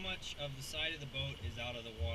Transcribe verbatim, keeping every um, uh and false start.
much of the side of the boat is out of the water.